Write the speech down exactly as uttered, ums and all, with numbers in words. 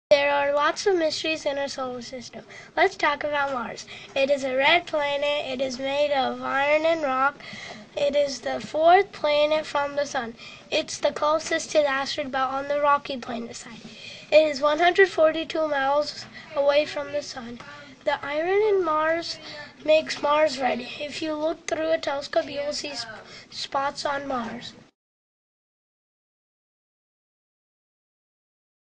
There are lots of mysteries in our solar system. Let's talk about Mars. It is a red planet. It is made of iron and rock. It is the fourth planet from the Sun. It's the closest to the asteroid belt on the rocky planet side. It is one hundred forty-two miles away from the Sun. The iron in Mars makes Mars red. If you look through a telescope, you will see sp- spots on Mars.